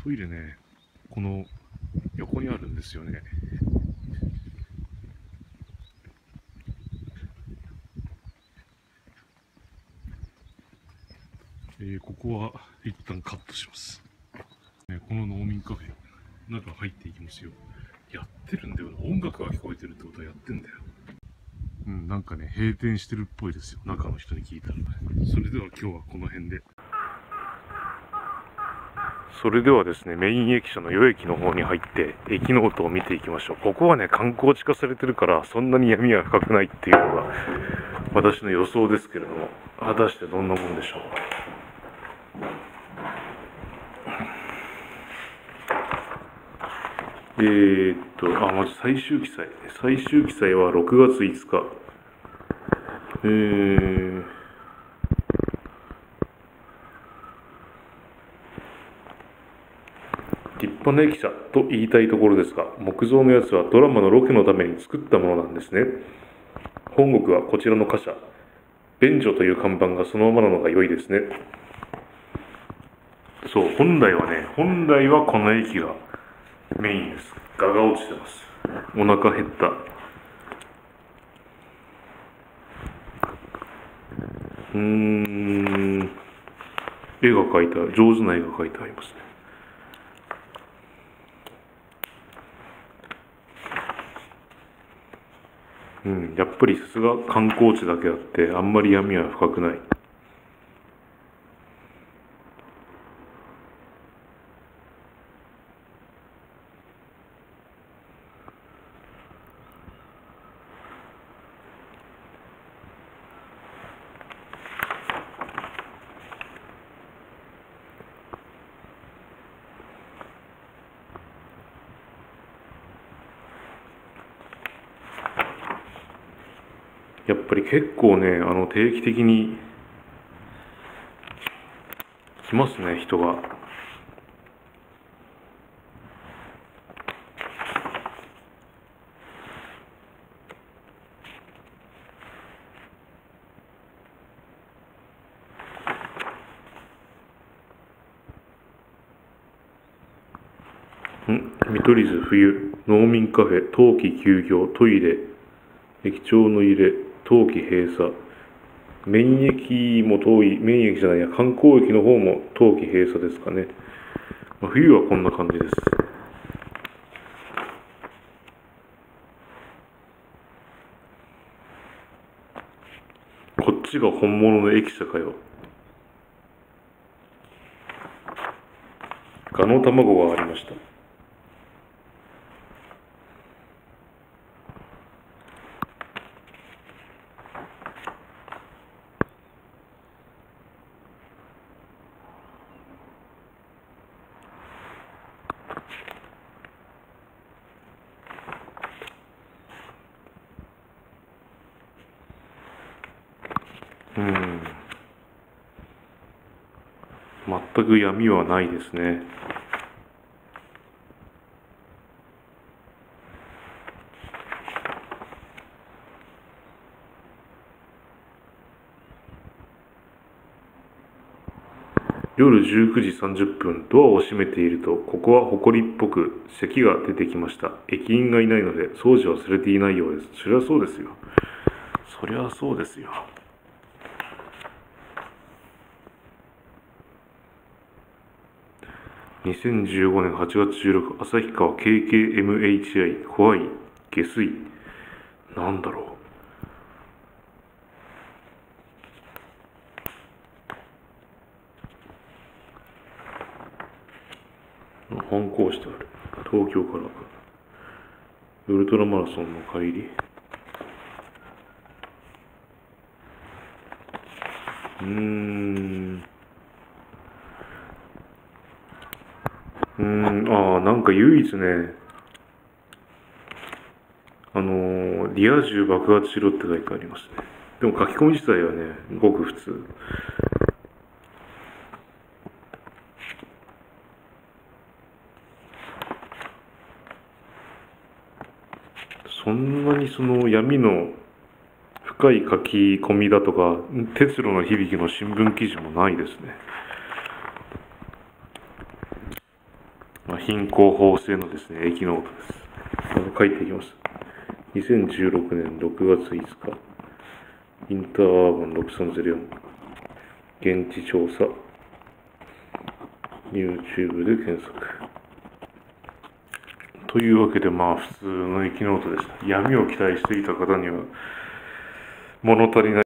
トイレね、この横にあるんですよね。ここは一旦カットします。この農民カフェ、中入っていきますよ。やってるんだよな。音楽が聞こえてるってことはやってんだよ。なんかね、閉店してるっぽいですよ。中の人に聞いたら。それでは今日はこの辺で。それではですね、メイン駅舎の与駅の方に入って、駅の音を見ていきましょう。ここはね、観光地化されてるから、そんなに闇は深くないっていうのが、私の予想ですけれども、果たしてどんなもんでしょう。まず最終記載。最終記載は6月5日。立派な駅舎と言いたいところですが、木造のやつはドラマのロケのために作ったものなんですね。本国はこちらの貨車、便所という看板がそのままなのが良いですね。そう、本来はこの駅がメインです。ガが落ちてます。お腹減った。絵が描いてある、上手な絵が描いてありますね。やっぱりさすが観光地だけあって、あんまり闇は深くない。やっぱり結構ね、定期的に来ますね、人が。見取り図冬、農民カフェ、冬季休業、トイレ、駅長の入れ、冬季閉鎖。メイン駅もメイン駅じゃないや、観光駅の方も冬季閉鎖ですかね。冬はこんな感じです。こっちが本物の駅舎かよ。ガの卵がありました。全く闇はないですね。夜19時30分、ドアを閉めていると、ここは埃っぽく咳が出てきました。駅員がいないので、掃除はされていないようです。そりゃそうですよ。そりゃそうですよ。2015年8月16日、旭川 KKMHI、怖い、下水。なんだろう。反抗してある。東京からウルトラマラソンの帰り。なんか唯一ね、リア充爆発しろって書いてありますね。でも書き込み自体はね、ごく普通。そんなにその闇の深い書き込みだとか、鉄路の響きの新聞記事もないですね。 貧困法制のですね、駅ノートです。書いていきます。2016年6月5日、インターアーバン6304、現地調査、YouTube で検索。というわけで、普通の駅ノートでした。闇を期待していた方には、物足りない